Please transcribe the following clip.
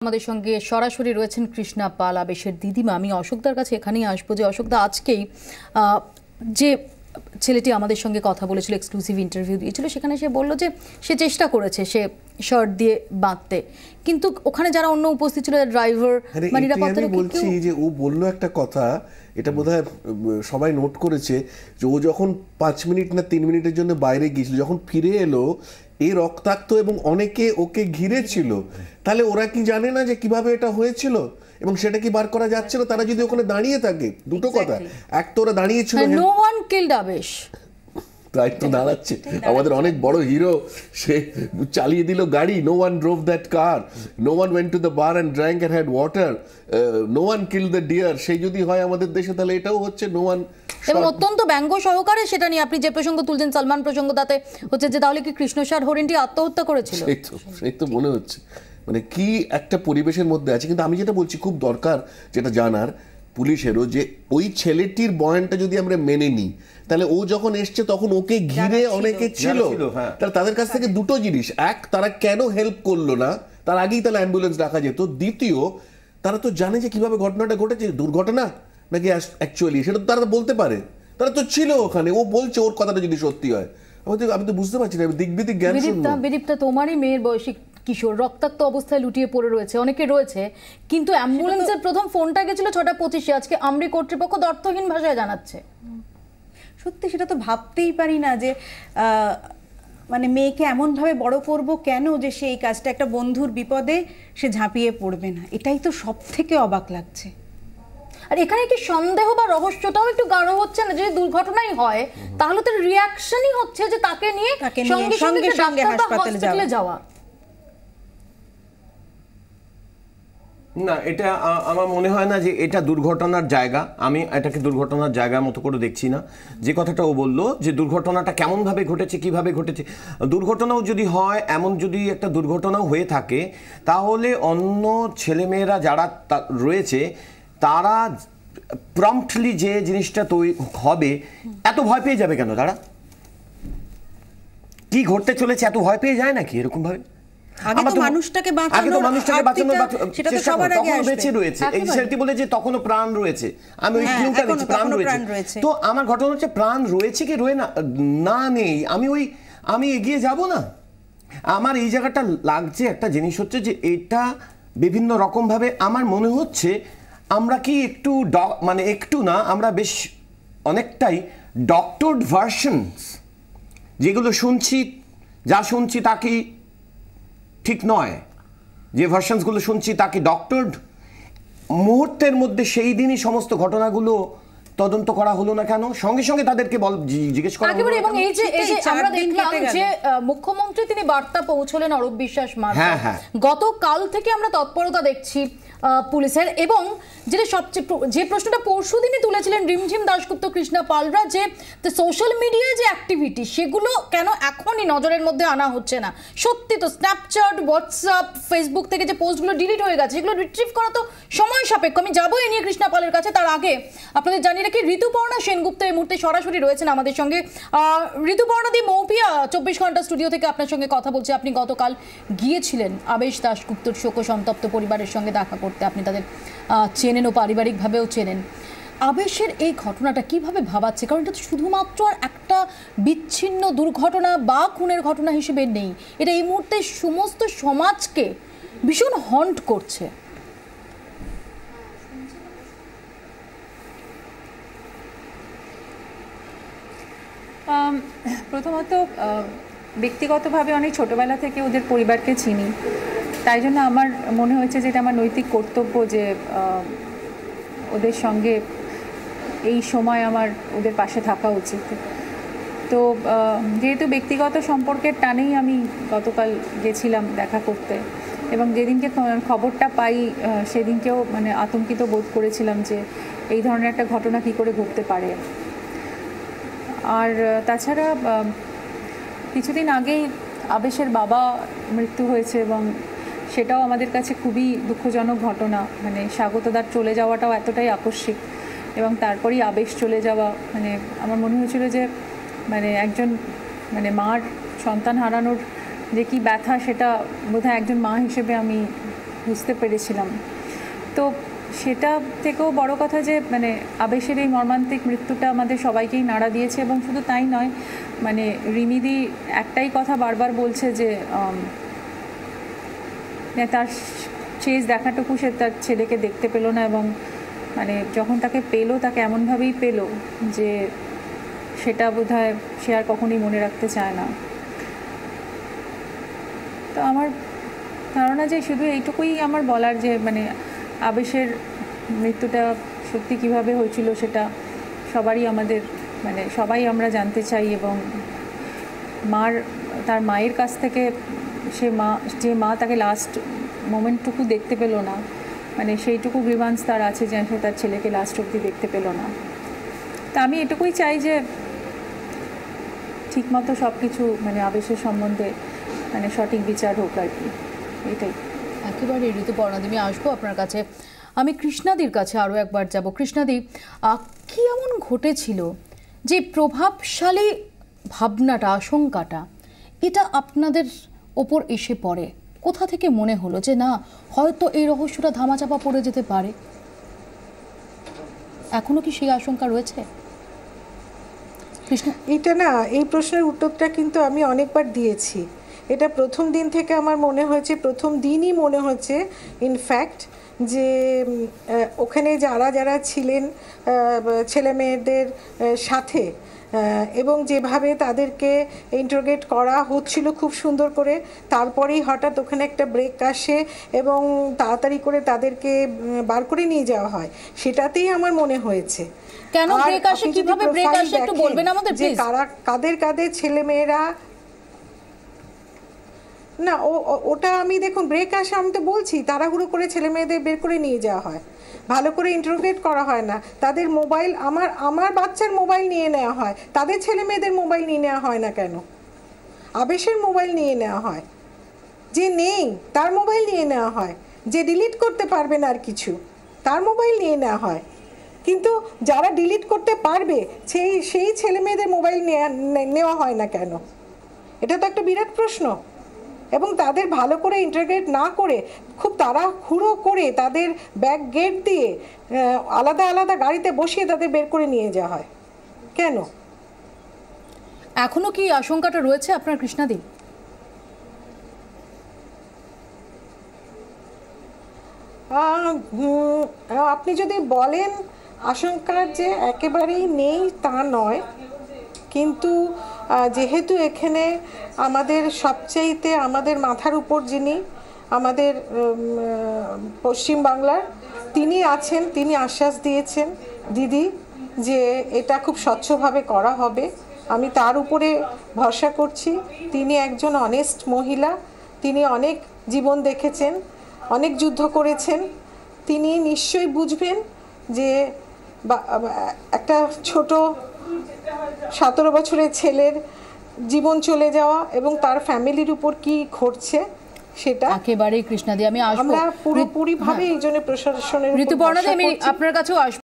আমাদের সঙ্গে সরাসরি রয়েছেন কৃষ্ণা পাল, আবেশের দিদিমা। আমি অশোকদার কাছে এখানেই আসবো যে অশোকদা, আজকেই যে ছেলেটি আমাদের সঙ্গে কথা বলেছিল, এক্সক্লুসিভ ইন্টারভিউ দিয়েছিল, সেখানে সে বলল যে সে চেষ্টা করেছে সে শার্ট দিয়ে বাঁধতে, কিন্তু ওখানে যারা অন্য উপস্থিত ছিল, ড্রাইভার বা নিরাপত্তা বলছি যে ও বললো একটা কথা, এটা বোধহয় সবাই নোট করেছে, যে ও যখন 5 মিনিট না 3 মিনিটের জন্য বাইরে গিয়েছিল, যখন ফিরে এলো এই রক্তাক্ত এবং অনেকে ওকে ঘিরে ছিল, তাহলে ওরা কি জানে না যে কিভাবে এটা হয়েছিল এবং সেটা কি বার করা যাচ্ছিল? তারা যদি ওখানে দাঁড়িয়ে থাকে, দুটো কথা, এক তো ওরা দাঁড়িয়েছিল, নো ওয়ান কিল্ড আবেশ, তাই তো দাঁড়াচ্ছে আমাদের অনেক বড় হিরো, সে চালিয়ে দিল গাড়ি, no one drove that car, no one went to the bar and drank and had water, no one kill the deer. সেই যদি হয় আমাদের দেশে, তাহলে এটাও হচ্ছে নো ওয়ান। এবং অত্যন্ত ব্যঙ্গ সহকারে সেটা নিয়ে আপনি যে প্রসঙ্গ তুলছেন, সালমান প্রসঙ্গ, তাতে হচ্ছে যে তাহলে কি কৃষ্ণসার হরিণটি আত্মহত্যা করেছিল? সেই তো মনে হচ্ছে, মানে কি একটা পরিবেশের মধ্যে আছে। কিন্তু আমি যেটা বলছি, খুব দরকার যেটা জানার পুলিশেরও, যে ওই ছেলেটির বয়ানটা যদি আমরা মেনে নিই, তাহলে ও যখন এসছে তখন ওকে ঘিরে অনেকে ছিল, তাহলে তাদের কাছ থেকে দুটো জিনিস, এক, তারা কেন হেল্প করলো না, তার আগেই তাহলে অ্যাম্বুলেন্স ডাকা যেত। দ্বিতীয়, তারা তো জানে যে কিভাবে ঘটনাটা ঘটেছে, দুর্ঘটনা নাকি অ্যাকচুয়ালি, সেটা তো তারা বলতে পারে, তারা তো ছিল ওখানে, ও বলছে ওর কথাটা যদি সত্যি হয়। আমি তো বুঝতে পারছি না, দিকবিদিক জ্ঞান। বিদীপ্তা, তোমারই মেয়ের বয়সী কিশোর রক্তাক্ত অবস্থায় লুটিয়ে পড়ে রয়েছে, অনেকে রয়েছে, কিন্তু অ্যাম্বুলেন্সের প্রথম ফোনটা গেছিল 6:25, আজকে আমরি কর্তৃপক্ষ অর্থহীন ভাষায় জানাচ্ছে। সত্যি সেটা তো ভাবতেই পারি না যে মানে মেয়েকে এমনভাবে বড় করব কেন, যে সে এই কাজটা, একটা বন্ধুর বিপদে সে ঝাঁপিয়ে পড়বে না, এটাই তো সব থেকে অবাক লাগছে। আর এখানে কি সন্দেহ বা রহস্যটাও একটু গাঢ় হচ্ছে না? যদি দুর্ঘটনাই হয়, তাহলে তো রিয়াকশনই হচ্ছে যে তাকে নিয়ে সঙ্গে সঙ্গে হাসপাতালে যাওয়া। না, এটা আমার মনে হয় না যে এটা দুর্ঘটনার জায়গা। আমি এটাকে দুর্ঘটনার জায়গার মতো করে দেখছি না। যে কথাটা ও বললো যে দুর্ঘটনাটা কেমনভাবে ঘটেছে, কিভাবে ঘটেছে, দুর্ঘটনাও যদি হয়, এমন যদি একটা দুর্ঘটনাও হয়ে থাকে, তাহলে অন্য ছেলেমেয়েরা যারা রয়েছে তারা প্রম্পটলি যে জিনিসটা তৈরি হবে, এত ভয় পেয়ে যাবে কেন? তারা কি ঘটতে চলেছে এত ভয় পেয়ে যায় নাকি এরকম ভাবে? তখনও প্রাণ রয়েছে, আমি ওই ক্লুটা দিচ্ছি, প্রাণ রয়েছে। তো আমার ঘটনা হচ্ছে প্রাণ রয়েছে কি রয়ে না নেই, আমি এগিয়ে যাব না। আমার এই জায়গাটা লাগছে একটা জিনিস হচ্ছে যে এটা বিভিন্ন রকম ভাবে আমার মনে হচ্ছে আমরা কি একটু মানে একটু না, আমরা বেশ অনেকটাই ডক্টরড ভার্সনস, যেগুলো শুনছি, যা শুনছি তা কি ঠিক নয়, যে ভার্সনসগুলো শুনছি তা কি ডক্টরড। মুহূর্তের মধ্যে সেই দিনই সমস্ত ঘটনাগুলো তদন্ত করা হলো না কেন? সঙ্গে সঙ্গে তাদেরকে জিজ্ঞেস করা হলো। এবং এই যে আমরা দেখলাম যে মুখ্যমন্ত্রী তিনি বার্তা পৌঁছলেন অরূপ বিশ্বাস মার্কা, গতকাল থেকে আমরা তৎপরতা দেখছি পুলিশের। এবং যেটা সবচেয়ে যে প্রশ্নটা পরশু দিনই তুলেছিলেন রিমঝিম দাশগুপ্ত, কৃষ্ণা পালরা, যে সোশ্যাল মিডিয়ায় যে অ্যাক্টিভিটি, সেগুলো কেন এখনই নজরের মধ্যে আনা হচ্ছে না? সত্যি তো স্ন্যাপচ্যাট, হোয়াটসঅ্যাপ, ফেসবুক থেকে যে পোস্টগুলো ডিলিট হয়ে গেছে, সেগুলো রিট্রিভ করা তো সময় সাপেক্ষ। আমি যাবো এ নিয়ে কৃষ্ণা পালের কাছে, তার আগে আপনাদের জানিয়ে রাখি ঋতুপর্ণা সেনগুপ্ত এই মুহূর্তে সরাসরি রয়েছেন আমাদের সঙ্গে। ঋতুপর্ণা দি, মৌপিয়া 24 ঘন্টা স্টুডিও থেকে আপনার সঙ্গে কথা বলছে। আপনি গতকাল গিয়েছিলেন আবেশ দাশগুপ্তর শোকসন্তপ্ত পরিবারের সঙ্গে দেখা করতে, আপনি তাদের চেনেন ও পারিবারিকভাবেও চেনেন। আবেশের এই ঘটনাটা কিভাবে ভাবাচ্ছে? কারণ এটা তো শুধুমাত্র আর একটা বিচ্ছিন্ন দুর্ঘটনা বা খুনের ঘটনা হিসেবে নেই, এটা এই মুহূর্তে সমস্ত সমাজকে ভীষণ হন্ট করছে। প্রথমত ব্যক্তিগতভাবে অনেক ছোটোবেলা থেকে ওদের পরিবারকে চিনি, তাই জন্য আমার মনে হয়েছে যে এটা আমার নৈতিক কর্তব্য যে ওদের সঙ্গে এই সময় আমার ওদের পাশে থাকা উচিত। তো যেহেতু ব্যক্তিগত সম্পর্কের টানেই আমি গতকাল গেছিলাম দেখা করতে, এবং যেদিনকে খবরটা পাই সেদিনকেও মানে আতঙ্কিত বোধ করেছিলাম যে এই ধরনের একটা ঘটনা কী করে ঘটতে পারে। আর তাছাড়া কিছুদিন আগেই আবেশের বাবা মৃত্যু হয়েছে, এবং সেটাও আমাদের কাছে খুবই দুঃখজনক ঘটনা। মানে স্বাগতদার চলে যাওয়াটাও এতটাই আকস্মিক, এবং তারপরেই আবেশ চলে যাওয়া, মানে আমার মনে হয়েছিল যে মানে একজন মানে মার সন্তান হারানোর যে কি ব্যথা, সেটা বোধহয় একজন মা হিসেবে আমি বুঝতে পেরেছিলাম। তো সেটা থেকেও বড় কথা যে মানে আবেশের এই মর্মান্তিক মৃত্যুটা আমাদের সবাইকেই নাড়া দিয়েছে, এবং শুধু তাই নয়, মানে রিমিদি একটাই কথা বারবার বলছে যে তার শেষ দেখাটুকু সে তার ছেলেকে দেখতে পেল না, এবং মানে যখন তাকে পেলো তাকে এমনভাবেই পেলো যে সেটা বোধহয় সে আর কখনোই মনে রাখতে চায় না। তো আমার ধারণা যে শুধু এইটুকুই আমার বলার যে মানে আবেশের মৃত্যুটা সত্যি কিভাবে হয়েছিল সেটা সবারই আমাদের মানে সবাই আমরা জানতে চাই, এবং তার মায়ের কাছ থেকে যে মা তাকে লাস্ট মোমেন্টটুকু দেখতে পেল না, মানে সেইটুকু গ্রিভান্স তার আছে যে সে তার ছেলেকে লাস্ট অবধি দেখতে পেল না। তা আমি এটুকুই চাই যে ঠিকমতো সব কিছু মানে আবেশের সম্বন্ধে মানে সঠিক বিচার হোক আর কি, এটাই। একেবারে ঋতুপর্ণাদি, আমি আসবো আপনার কাছে। আমি কৃষ্ণাদির কাছে আরও একবার যাব। কৃষ্ণাদি, কি এমন ঘটেছিল যে প্রভাবশালী ভাবনাটা, আশঙ্কাটা এটা আপনাদের ওপর এসে পড়ে? কোথা থেকে মনে হলো যে না, হয়তো এই রহস্যটা ধামাচাপা পড়ে যেতে পারে? এখনো কি সেই আশঙ্কা রয়েছে? কৃষ্ণ, এটা না, এই প্রশ্নের উত্তরটা কিন্তু আমি অনেকবার দিয়েছি। এটা প্রথম দিন থেকে আমার মনে হয়েছে, প্রথম দিনই মনে হচ্ছে ইনফ্যাক্ট, যে ওখানে যারা ছিলেন ছেলে মেয়েদের সাথে, এবং যেভাবে তাদেরকে ইন্টারোগেট করা হচ্ছিল খুব সুন্দর করে, তারপরেই হঠাৎ ওখানে একটা ব্রেক আসে এবং তাড়াতাড়ি করে তাদেরকে বার করে নিয়ে যাওয়া হয়, সেটাতেই আমার মনে হয়েছে। কেন ব্রেক আসে, কিভাবে ব্রেক আসে একটু বলবেন আমাদের প্লিজ? কাদের ছেলে মেয়েরা না, ওটা আমি দেখুন ব্রেক আসে, আমি তো বলছি তাড়াহুড়ো করে ছেলে মেয়েদের বের করে নিয়ে যাওয়া হয়, ভালো করে ইন্টারোগেট করা হয় না, তাদের মোবাইল, আমার বাচ্চার মোবাইল নিয়ে নেওয়া হয়, তাদের ছেলে মেয়েদের মোবাইল নিয়ে নেওয়া হয় না কেন? আবেশের মোবাইল নিয়ে নেওয়া হয়, যে নেই তার মোবাইল নিয়ে নেওয়া হয়, যে ডিলিট করতে পারবে না আর কিছু তার মোবাইল নিয়ে নেওয়া হয়, কিন্তু যারা ডিলিট করতে পারবে সেই ছেলে মেয়েদের মোবাইল নেওয়া হয় না কেন? এটা তো একটা বিরাট প্রশ্ন। এবং তাদের ভালো করে ইন্টারোগেট না করে খুব তাড়াহুড়ো করে তাদের ব্যাক গেট দিয়ে আলাদা আলাদা গাড়িতে বসিয়ে তাদের বের করে নিয়ে যাওয়া হয় কেন? এখনো কি আশঙ্কাটা রয়েছে আপনার কৃষ্ণাদি? আপনি যদি বলেন আশঙ্কার যে একেবারেই নেই তা নয়, কিন্তু যেহেতু এখানে আমাদের সবচাইতে আমাদের মাথার উপর যিনি আমাদের পশ্চিমবাংলার, তিনি আছেন, তিনি আশ্বাস দিয়েছেন দিদি যে এটা খুব স্বচ্ছভাবে করা হবে। আমি তার উপরে ভরসা করছি। তিনি একজন অনেস্ট মহিলা, তিনি অনেক জীবন দেখেছেন, অনেক যুদ্ধ করেছেন, তিনি নিশ্চয়ই বুঝবেন যে একটা ছোট 17 বছরের ছেলের জীবন চলে যাওয়া এবং তার ফ্যামিলির উপর কি ঘটছে সেটা একেবারে কৃষ্ণাদি, আমি আসবো আমরা পুরোপুরি ভাবে এই জন্য প্রশাসনের ঋতুপর্ণাদি, আমি আপনার কাছেও আসবো।